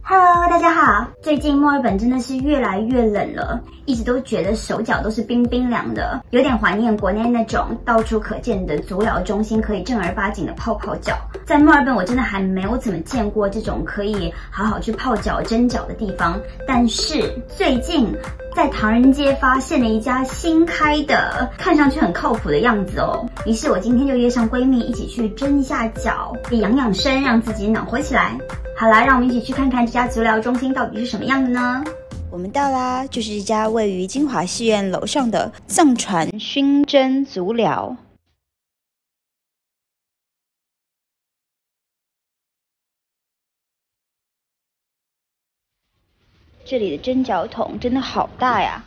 Hello， 大家好。最近墨尔本真的是越来越冷了，一直都觉得手脚都是冰冰凉的，有点怀念国内那种到处可见的足疗中心可以正儿八经的泡泡脚。在墨尔本我真的还没有怎么见过这种可以好好去泡脚蒸脚的地方，但是最近在唐人街发现了一家新开的，看上去很靠谱的样子哦。于是我今天就约上闺蜜一起去蒸一下脚，也养养生，让自己暖和起来。好啦，让我们一起去看看这家足疗中心到底是什么样的呢？ 我们到啦，就是这家位于金华戏院楼上的藏传熏蒸足疗。这里的蒸脚桶真的好大呀，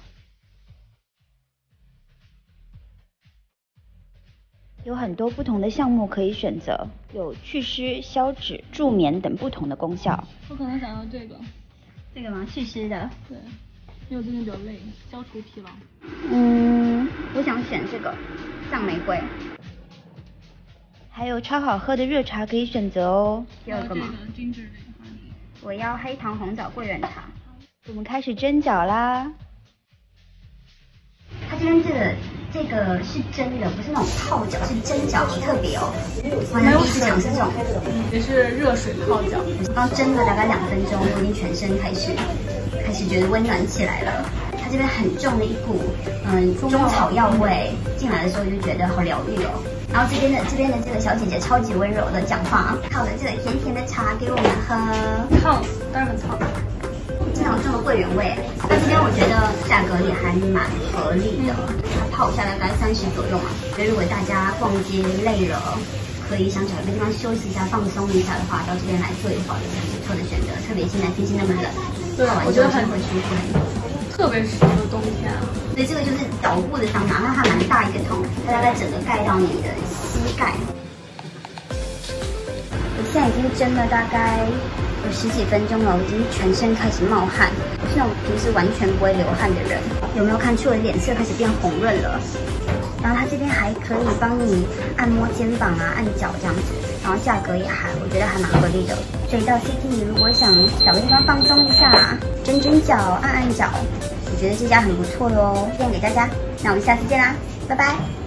有很多不同的项目可以选择，有祛湿、消脂、助眠等不同的功效。 我可能想要这个。 这个吗？祛湿的。 对，因为我最近比较累，消除疲劳。 我想选这个藏玫瑰。 还有超好喝的热茶可以选择哦。 第二个吗？ 这个 ginger 这个。 我要黑糖红枣桂圆茶。 我们开始蒸脚啦。 它这边这个是蒸的，不是那种泡脚，是蒸脚，好特别哦。我第一次尝试这种， 也是热水泡脚。 我刚蒸了大概2分钟，我已经全身开始觉得温暖起来了。它这边很重的一股中草药味，进来的时候就觉得好疗愈哦。然后这边的这个小姐姐超级温柔的讲话，泡了这个甜甜的茶给我们喝。 烫，但是很烫。 经常重的桂圆味，那这边我觉得价格也还蛮合理的，它泡下来大概30左右嘛。所以如果大家逛街累了，可以想找一个地方休息一下、放松一下的话，到这边来坐一会儿也是很不错的选择。特别现在天气那么冷， 对，我觉得很会舒服很多， 特别适合冬天啊。 所以这个就是脚部的桑拿，那它蛮大一个桶，它大概整个盖到你的膝盖。我现在已经蒸了大概有10几分钟了，我已经全身开始冒汗，我是那种平时完全不会流汗的人。有没有看出我的脸色开始变红润了？然后它这边还可以帮你按摩肩膀啊、按脚这样子，然后价格也我觉得还蛮合理的。所以到 City 如果想找个地方放松一下、蒸蒸脚、按按脚，我觉得这家很不错哟，推荐给大家。那我们下次见啦，拜拜。